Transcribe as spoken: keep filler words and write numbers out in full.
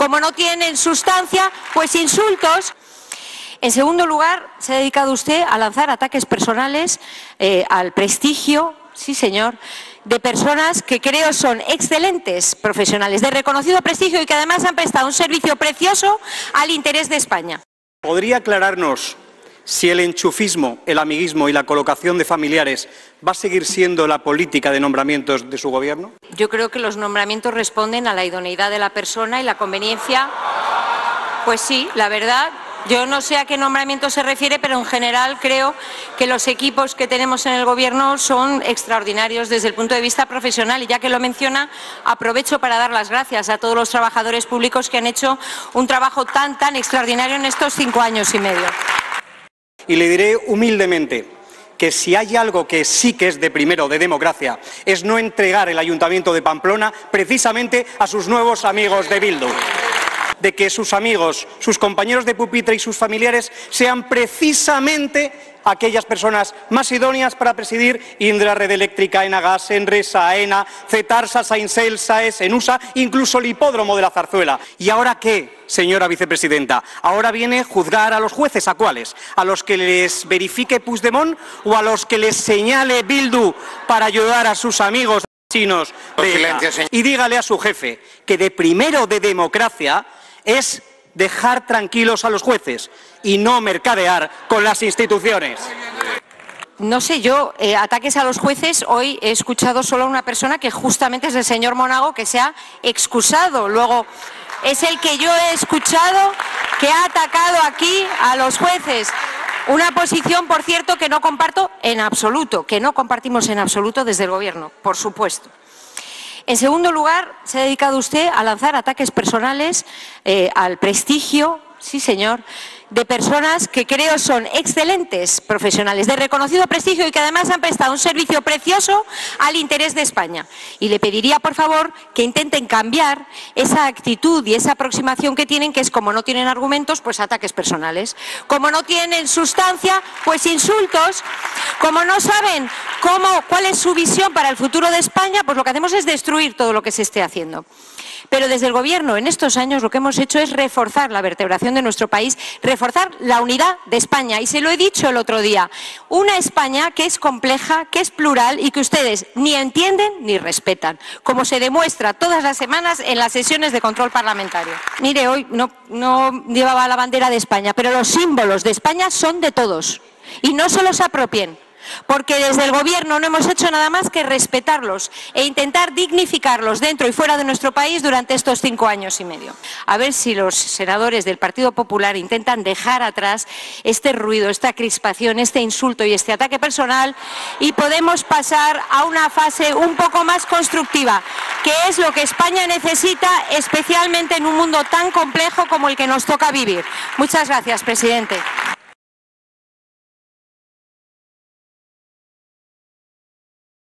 Como no tienen sustancia, pues insultos. En segundo lugar, se ha dedicado usted a lanzar ataques personales eh, al prestigio, sí señor, de personas que creo son excelentes profesionales, de reconocido prestigio y que además han prestado un servicio precioso al interés de España. ¿Podría aclararnos si el enchufismo, el amiguismo y la colocación de familiares va a seguir siendo la política de nombramientos de su Gobierno? Yo creo que los nombramientos responden a la idoneidad de la persona y la conveniencia. Pues sí, la verdad. Yo no sé a qué nombramiento se refiere, pero en general creo que los equipos que tenemos en el Gobierno son extraordinarios desde el punto de vista profesional. Y ya que lo menciona, aprovecho para dar las gracias a todos los trabajadores públicos que han hecho un trabajo tan, tan extraordinario en estos cinco años y medio. Y le diré humildemente que si hay algo que sí que es de primero de democracia, es no entregar el Ayuntamiento de Pamplona precisamente a sus nuevos amigos de Bildu. De que sus amigos, sus compañeros de pupitre y sus familiares sean precisamente aquellas personas más idóneas para presidir Indra, Red Eléctrica, Enagas, Enresa, AENA, Cetarsa, Sainsel, Saes, Enusa, incluso el hipódromo de la Zarzuela. ¿Y ahora qué, señora vicepresidenta? Ahora viene juzgar a los jueces. ¿A cuáles? ¿A los que les verifique Puigdemont o a los que les señale Bildu para ayudar a sus amigos chinos? Y dígale a su jefe que de primero de democracia es dejar tranquilos a los jueces y no mercadear con las instituciones. No sé, yo, eh, ataques a los jueces, hoy he escuchado solo a una persona que justamente es el señor Monago, que se ha excusado. Luego, es el que yo he escuchado que ha atacado aquí a los jueces. Una posición, por cierto, que no comparto en absoluto, que no compartimos en absoluto desde el Gobierno, por supuesto. En segundo lugar, se ha dedicado usted a lanzar ataques personales eh, al prestigio, sí señor, de personas que creo son excelentes profesionales, de reconocido prestigio y que además han prestado un servicio precioso al interés de España. Y le pediría, por favor, que intenten cambiar esa actitud y esa aproximación que tienen, que es como no tienen argumentos, pues ataques personales. Como no tienen sustancia, pues insultos. Como no saben cómo, cuál es su visión para el futuro de España, pues lo que hacemos es destruir todo lo que se esté haciendo. Pero desde el Gobierno, en estos años, lo que hemos hecho es reforzar la vertebración de nuestro país, reforzar la unidad de España. Y se lo he dicho el otro día, una España que es compleja, que es plural y que ustedes ni entienden ni respetan, como se demuestra todas las semanas en las sesiones de control parlamentario. Mire, hoy no, no llevaba la bandera de España, pero los símbolos de España son de todos y no se los apropien. Porque desde el Gobierno no hemos hecho nada más que respetarlos e intentar dignificarlos dentro y fuera de nuestro país durante estos cinco años y medio. A ver si los senadores del Partido Popular intentan dejar atrás este ruido, esta crispación, este insulto y este ataque personal y podemos pasar a una fase un poco más constructiva, que es lo que España necesita, especialmente en un mundo tan complejo como el que nos toca vivir. Muchas gracias, presidente.